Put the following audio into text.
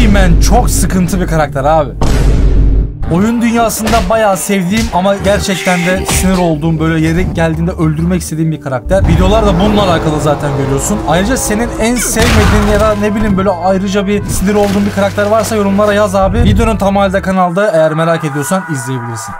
Rayman çok sıkıntı bir karakter abi. Oyun dünyasında bayağı sevdiğim ama gerçekten de sinir olduğum, böyle yeri geldiğinde öldürmek istediğim bir karakter. Videolarda bununla alakalı zaten görüyorsun. Ayrıca senin en sevmediğin ya da ne bileyim böyle ayrıca bir sinir olduğun bir karakter varsa yorumlara yaz abi. Videonun tam halde kanalda, eğer merak ediyorsan izleyebilirsin.